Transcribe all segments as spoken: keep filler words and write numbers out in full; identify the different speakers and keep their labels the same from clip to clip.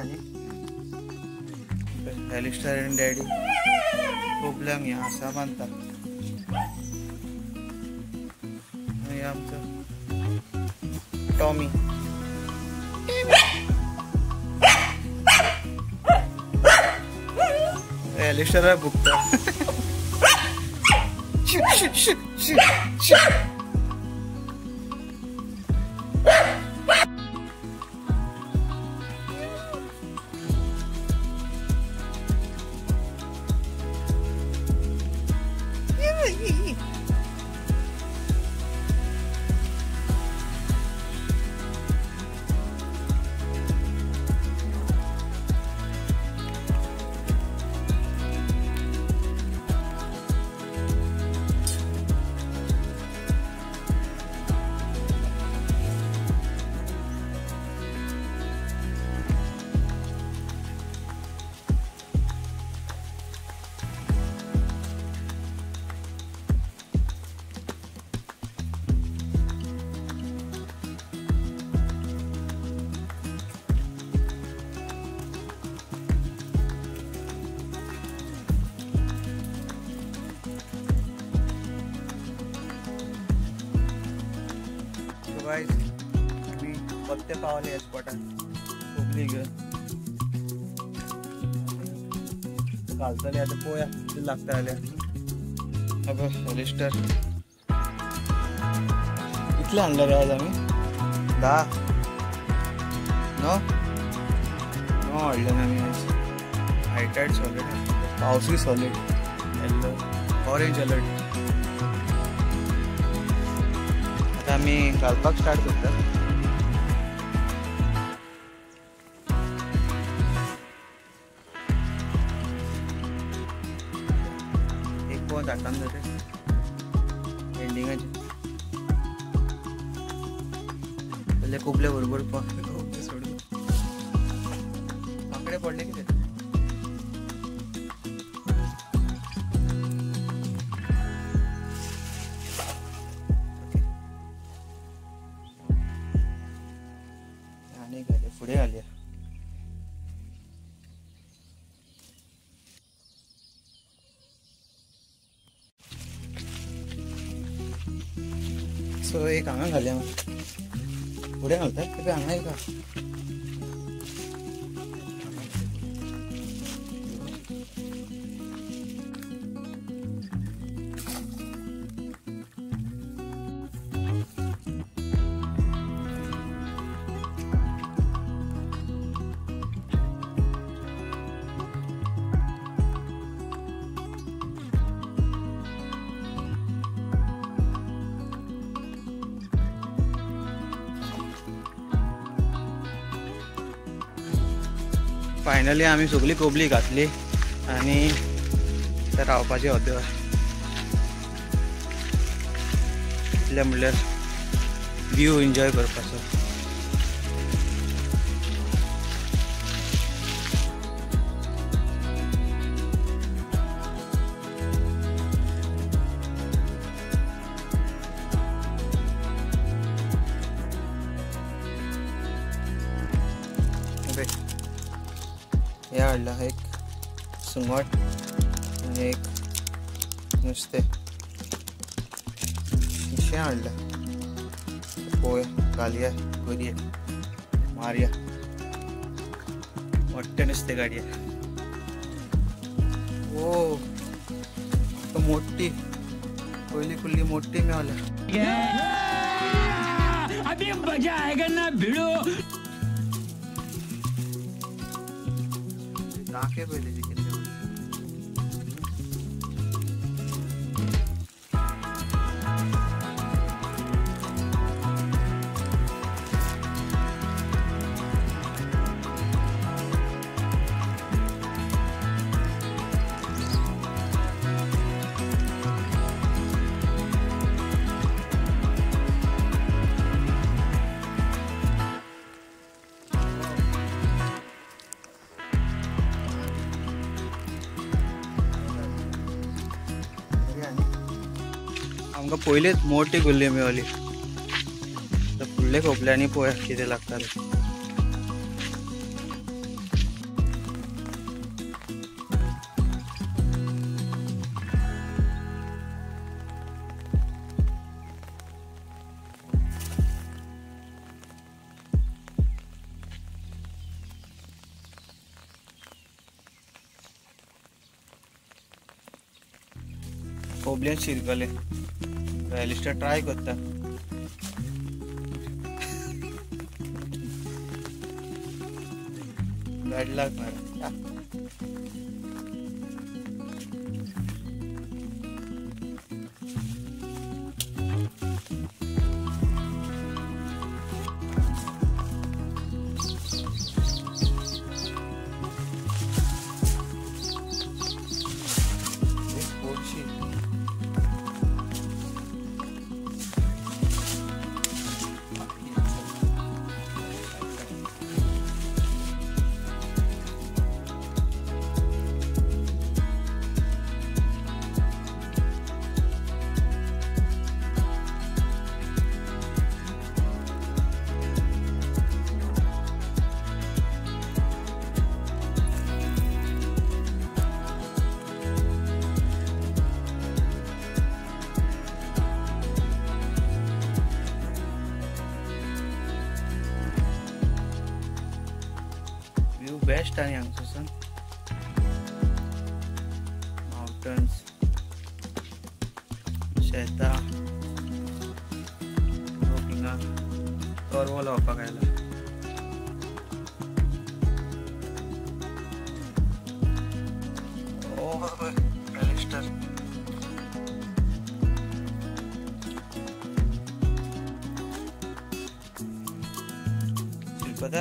Speaker 1: आणि एलिस्टर आणि डॅडी कोबल्यांक ह्या आसा बांधता आणि आमचं टॉमी एलिस्टर भुकता गाइस आम्ही पत्ते पावले या स्पॉटात कोबली घेऊन घालतले आता पोया लागता आल्या अब एलिस्टर इतले आणलं रे आज आम्ही दहा नो नो हाडले ना आम्ही आज हायटाईड सॉलिड पावसी सॉलिड येल्लो ऑरेंज अलर्ट आता आम्ही घालपाक स्टार्ट करतात एक पोवन धाकटान जाते एंडिंगाचे पहिले कोबले बरोबर कोबले सोडून आकडे पडले किती पुढे आली सो एक हांगा घालया पुढे घालतात ते हांगा का फायनली आम्ही सगळी कोबली घातली आणि तर रावपाचे होते इतल्या म्हणल्यार व्यू एन्जॉय करपाचो या हाडला एक सुंगट आणि एक नुस्तें फिशें हाडला पळोवया घालया करूया मारया मोठ्ठे नुस्तें काडया ओ मोठी पयली कुल्ली मोठी मेवल्या अभी मजा आएगा ना भिड़ो आंखें पहले दिखे आमकां पयलीच मोठी कुल्ली मेवली तर फुडले खोपल्यांनी पळोवया कितें लागता खोबल्यान शिरकले एलिस्टर ट्राय करता बॅड लक मरे बेस्ट आणि हांगसून माउंटन्स शेतां हिंगा torvo लावपाक आयला ओ एलिस्टर पता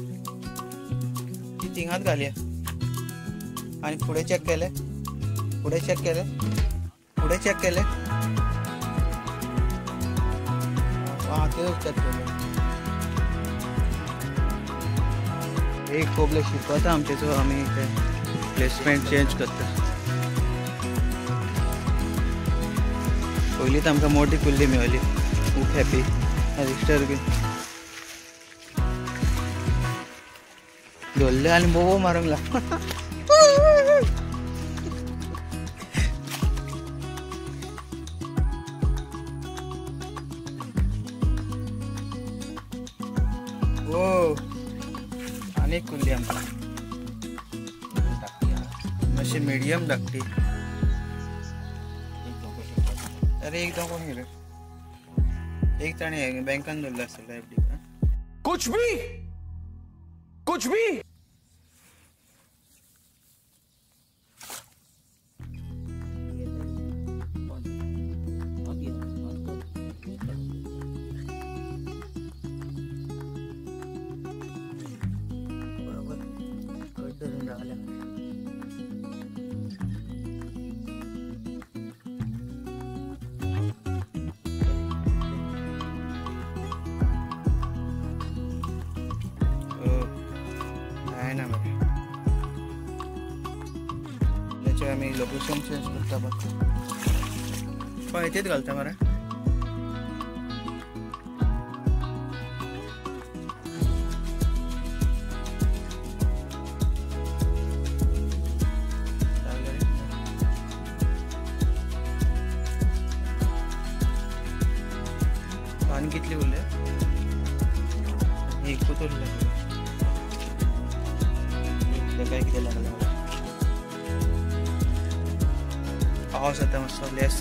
Speaker 1: थिंगात घालया आणि पुढे चेक केले पुढे चेक केले पुढे चेक केले हां ते चेक केले एक कोबले शिकवता आमचे जो आम्ही ते प्लेसमेंट चेंज करता पयलीच आमकां मोठी कुल्ली मेळ्ळी खूब हॅपी एलिस्टर बी धरले आणि बोबो मारूंक लागला ओ आणि कुल्ली आमकां मातशी मिडियम धाकटी अरे एकदम कोण गेले एक ताणी बँकान धरलो आसतलो एफडी
Speaker 2: कुछ भी कुछ भी
Speaker 1: आम्ही लोकेशन चेंज करता बघ पण इथेच घालता मरा पाणी कितली उरले एक उरले काय किती लागला पाऊस आता मस्त लेस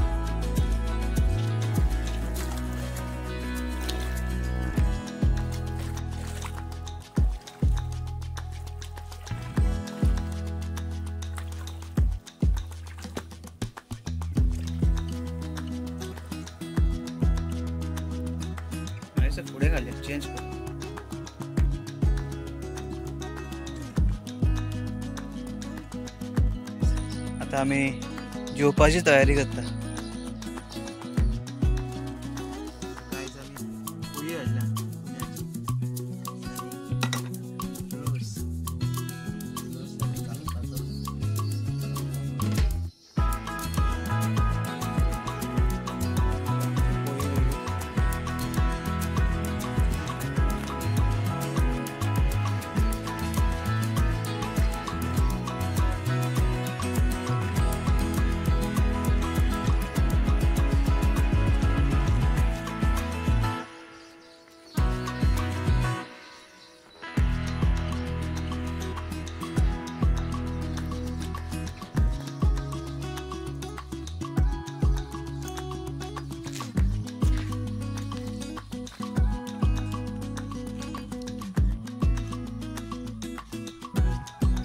Speaker 1: पुढे घाले चेंज कर आता आम्ही जेवपाची तयारी करता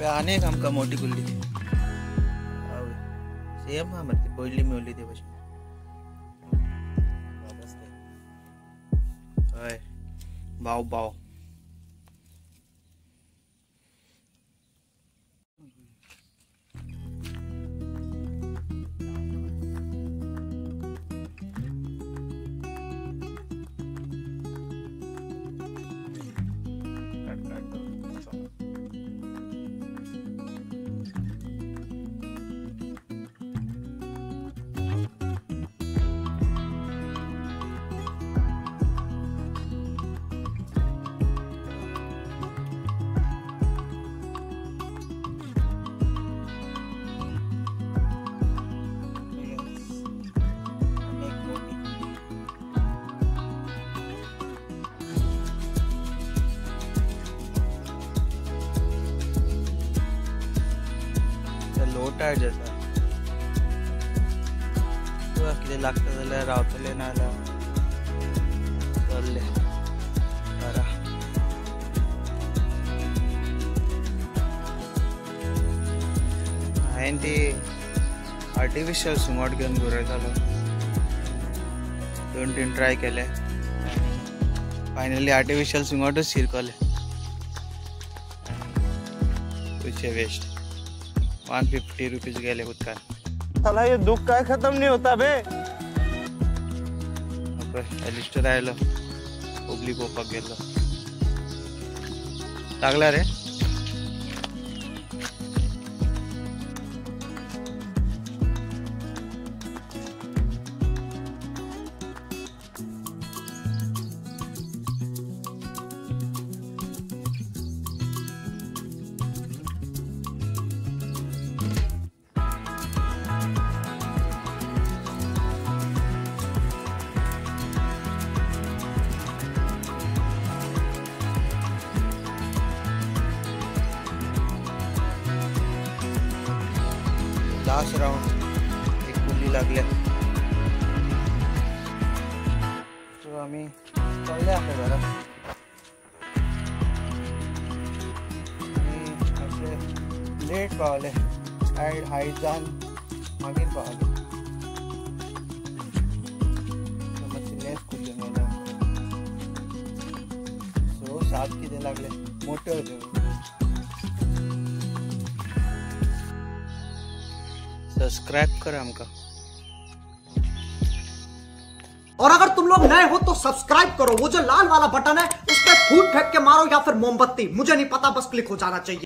Speaker 1: अनेक आमकां मोठी कुल्ली ती सेम हा मरे ती पयली मेवली ते भशेन हय भाव भाव लोटार जाता कितें लागता जाल्यार रावतले ना जाल्यार चल्ले घरा हांवें ती आर्टिफिशियल सुंगट घेवन गरयतालो दोन तीन ट्राय केले फायनली आर्टिफिशियल सुंगटूच शिरकले पयशे वेस्ट वन फिफ्टी रुपीज गेले उदकान
Speaker 3: साला ये दुख काय खत्म नहीं होता बे
Speaker 1: लिस्टर आयलो ओबली पोवपाक गेल्लो लागला रे लास्ट राउंड एक कुल्ली लागल्या सो आम्ही चलले आपल्या घरा लेट पावले हायट हायट जावन मागीर पावले मातशी लेस कुल्ली मेळ्ळ्या सो सात कितें लागले मोठ्यो ह्यो सब्सक्राइब कर हमका
Speaker 4: और अगर तुम लोग नए हो तो सब्सक्राइब करो वो जो लाल वाला बटन है उस पर फूट फेंक के मारो या फिर मोमबत्ती मुझे नहीं पता बस क्लिक हो जाना चाहिए।